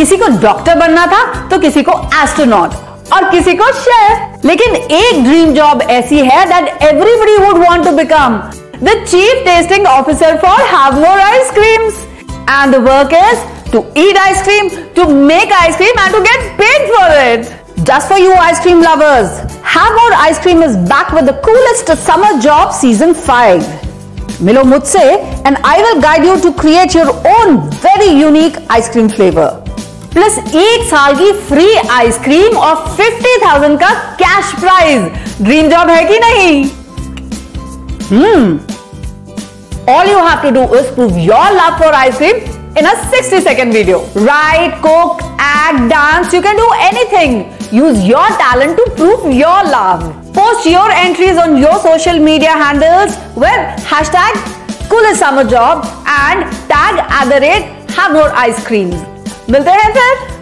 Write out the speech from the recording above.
किसी को डॉक्टर बनना था तो किसी को एस्ट्रोनॉट और किसी को शेफ। लेकिन एक ड्रीम जॉब ऐसी है that everybody would want to become the chief testing officer for Havmor ice creams. And the work is to eat ice cream, to make ice cream and to get paid for it. Just for you ice cream lovers, Havmor Ice Cream is back with the coolest summer job season 5. मिलो मुझसे and I will guide you to create your own very unique ice cream flavor. Plus 1 साल की free ice cream और 50,000 का cash prize. Dream job है कि नहीं? All you have to do is prove your love for ice cream in a 60-second video. Write, cook, act, dance, you can do anything. Use your talent to prove your love. Post your entries on your social media handles with #CoolestSummerJob and tag @HaveMoreIceCreams. मिलते हैं फिर।